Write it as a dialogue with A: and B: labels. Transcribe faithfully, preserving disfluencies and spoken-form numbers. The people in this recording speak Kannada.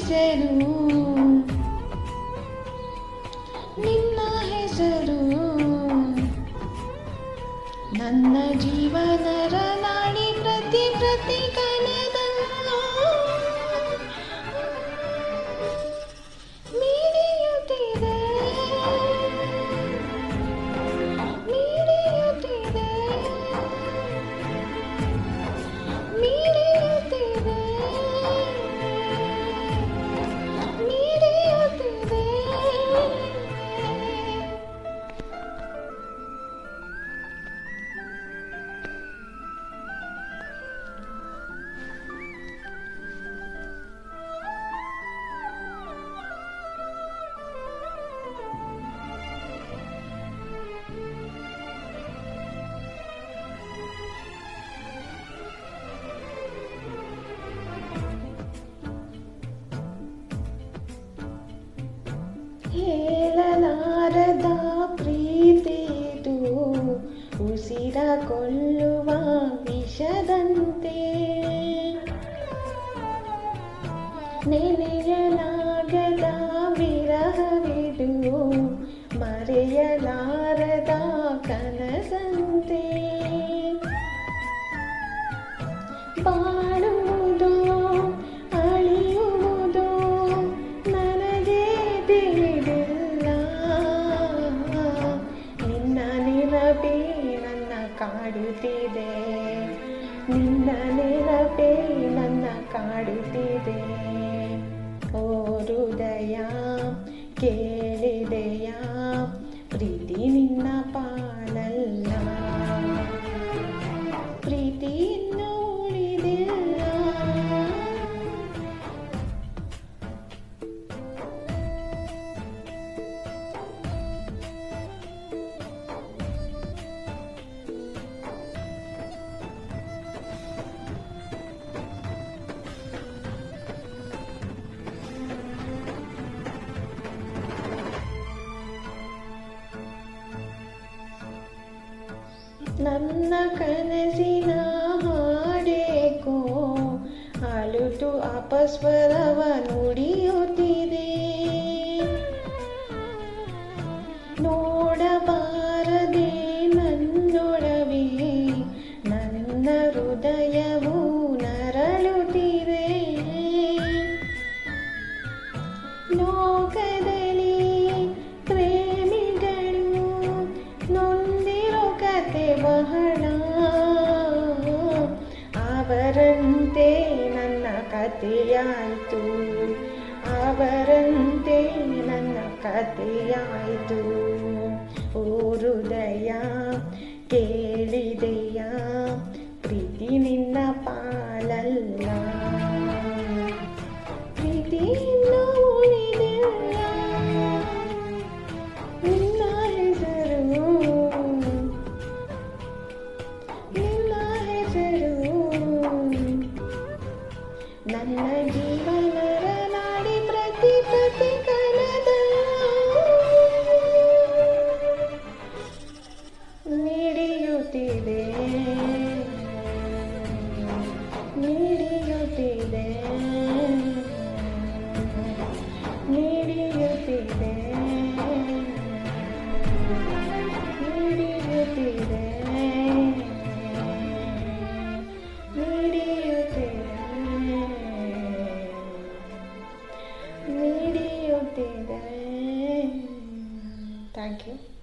A: ಹೆಸರು ನಿನ್ನ ಹೆಸರು ನನ್ನ ಜೀವನರ ನಾಡಿ ಪ್ರತಿ ಪ್ರತಿ ಕಣದಲ್ಲೂ ಮಿಡಿಯುತ್ತಿದೆ ಮಿಡಿಯುತ್ತಿದೆ ಮಿಡಿಯುತ್ತಿದೆ ಮಿಡಿಯುತ್ತಿದೆ. ಹೇಳಲಾರದ ಪ್ರೀತಿದು ಉಸಿರ ಕೊಲ್ಲುವ ವಿಷದಂತೆ ನೆನೆಯಲಾಗದ ವಿರಹವಿದು ಮರೆಯಲಾರದ ಕನಸಂತೆ ಬಾಳುವುದು ಅಳಿಯುವುದು ನನಗೆ ತಿಳಿದಿಲ್ಲ. ನಿನ್ನ ನೆನಪೇ ನನ್ನ ಕಾಡುತ್ತಿದೆ ನಿನ್ನ ನೆನಪೇ ನನ್ನ ಕಾಡುತ್ತಿದೆ. ಓ ಹೃದಯ ಕೇಳಿದೆಯಾ ಪ್ರೀತಿ ನಿನ್ನ ಪಾಲಲ್ಲ ಪ್ರೀತಿ ಇನ್ನೂ ಉಳಿದಿಲ್ಲ. ನನ್ನ ಕನಸಿನ ಹಾಡೇಕೋ ಅಳುತು ಅಪಸ್ವರವ ನುಡಿಯುತ್ತಿದೆ. ನೋಡಬಾರದೆ ನನ್ನೊಡವೆ ನನ್ನ ಹೃದಯವು ನರಳುತ್ತಿದೆ. ಲೋಕದಲ್ಲಿ ಪ್ರೇಮಿಗಳು ನೊಂದಿರೋ ಕತೆ ಬಹಳ ಅವರಂತೆ ನನ್ನ ಕಥೆಯಾಯಿತು ಅವರಂತೆ ನನ್ನ ಕಥೆಯಾಯಿತು. ಓ ಹೃದಯ ಕೇಳಿದೆಯಾ ಪ್ರೀತಿ ನಿನ್ನ ಪಾಲಲ್ಲ ಪ್ರೀತಿ ಇನ್ನೂ ಉಳಿದಿಲ್ಲ. ನಿನ್ನ ಹೆಸರು ನಿನ್ನ ಹೆಸರು ನನ್ನ ಜೀವನರ ನಾಡಿ ಪ್ರತಿ ಪ್ರತಿ ಕಣದಲ್ಲೂ ಮಿಡಿಯುತ್ತಿದೆ ಮಿಡಿಯುತ್ತಿದೆ ಮಿಡಿಯುತ್ತಿದೆ ಮಿಡಿಯುತ್ತಿದೆ ಮಿಡಿಯುತ್ತಿದೆ. Thank you.